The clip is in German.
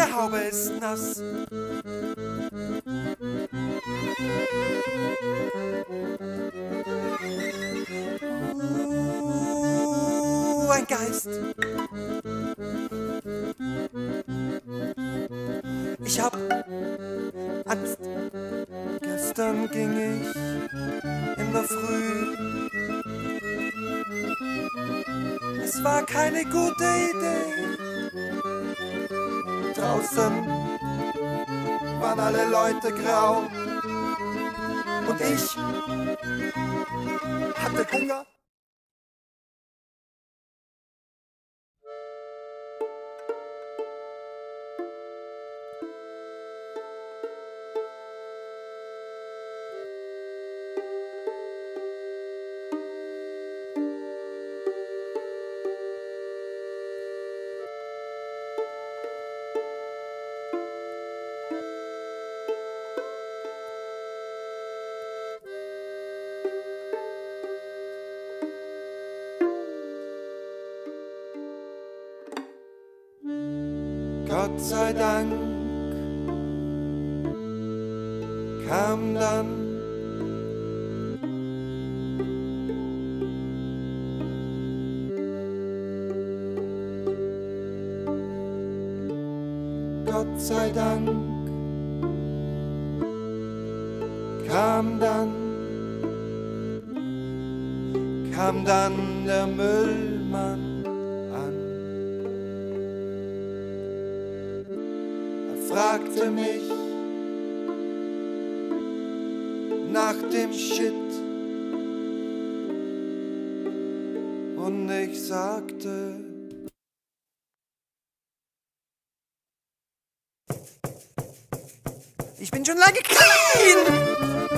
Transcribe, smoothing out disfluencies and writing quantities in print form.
Meine Haube ist nass. Ein Geist. Ich hab Angst. Gestern ging ich in der Früh. Es war keine gute Idee. Draußen waren alle Leute grau. Und ich hatte Hunger. Gott sei Dank kam dann Gott sei Dank kam dann der Müllmann. Fragte mich nach dem Shit und ich sagte: Ich bin schon lange clean!